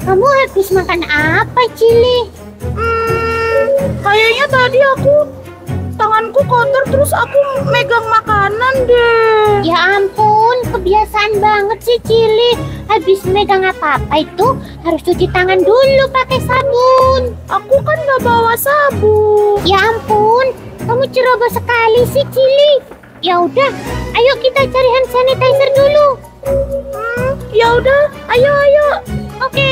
Kamu habis makan apa, Cili? Kayaknya tadi tanganku kotor terus aku megang makanan deh. Ya ampun, kebiasaan banget sih, Cili. Habis megang apa-apa itu harus cuci tangan dulu pakai sabun. Aku kan gak bawa sabun. Ya ampun, kamu ceroboh sekali sih, Cili. Ya udah, ayo kita cari hand sanitizer dulu. Ya udah, ayo. Oke.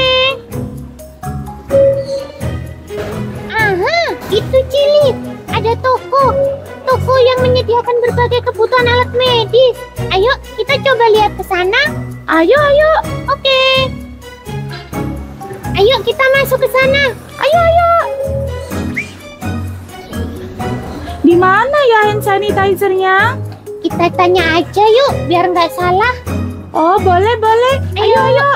Aha, itu Cili. Ada toko yang menyediakan berbagai kebutuhan alat medis. Ayo, kita coba lihat ke sana. Ayo. Oke. Ayo kita masuk ke sana. Ayo. Di mana ya hand sanitizer-nya? Kita tanya aja yuk, biar nggak salah. Oh, boleh. Ayo.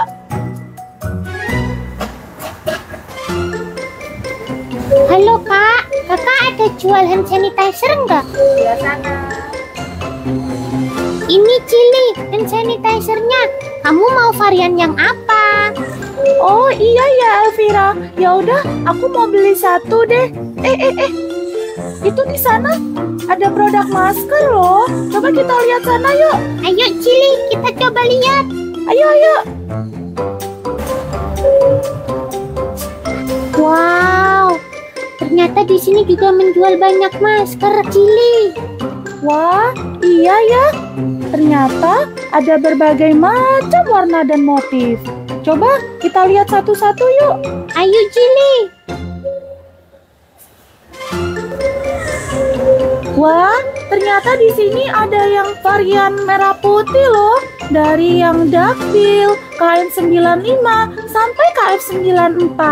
Halo Kak, Kakak ada jual hand sanitizer nggak? Di sana. Ini Cili, hand sanitizer-nya. Kamu mau varian yang apa? Oh iya ya Elvira. Ya udah, aku mau beli satu deh. Itu di sana ada produk masker loh. Coba kita lihat sana yuk. Ayo Cili, kita coba lihat. Ayo. Wow, ternyata di sini juga menjual banyak masker, Cili. Wah, iya ya. Ternyata ada berbagai macam warna dan motif. Coba kita lihat satu-satu yuk. Ayo Cili. Wah, ternyata di sini ada yang varian merah putih loh. Dari yang dakbil, KN95 sampai KF94.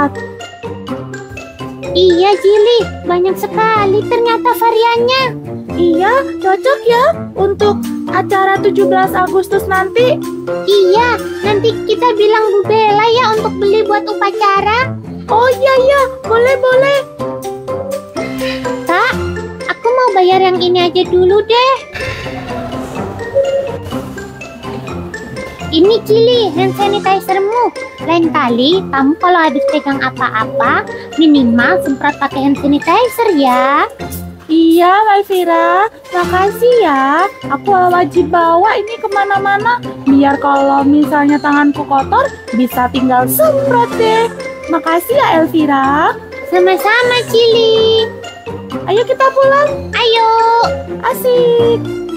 Iya Cili, banyak sekali ternyata variannya. Iya, cocok ya untuk acara 17 Agustus nanti. Iya, nanti kita bilang Bu Bella ya untuk beli buat upacara. Oh iya, boleh. Kak, aku mau bayar yang ini aja dulu deh. Ini Cili, hand sanitizer-mu. Lain kali, kamu kalau habis pegang apa-apa, minimal semprot pakai hand sanitizer ya. Iya, Elvira. Makasih ya. Aku wajib bawa ini kemana-mana. Biar kalau misalnya tanganku kotor, bisa tinggal semprot deh. Makasih ya, Elvira. Sama-sama Cili. Ayo kita pulang. Ayo. Asik.